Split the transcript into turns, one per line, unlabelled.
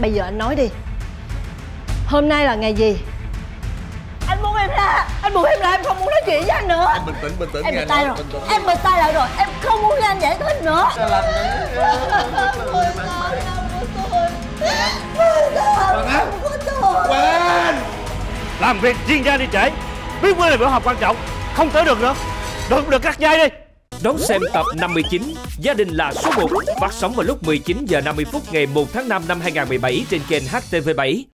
Bây giờ anh nói đi, hôm nay là ngày gì? Anh buông em ra, anh buông em ra, em không muốn nói chuyện với anh nữa.
Em bình tĩnh
Em
nghe
bị tay rồi,
bình tĩnh.
em bị tay lại rồi, em không muốn nghe anh giải thích nữa.
Quên.
Làm việc riêng ra đi trễ, biết bữa này bữa họp quan trọng, không tới được nữa. Được cắt dây đi.
Đón xem tập 59 Gia đình là số 1 phát sóng vào lúc 19 giờ 50 phút ngày 1 tháng 5 năm 2017 trên kênh HTV7.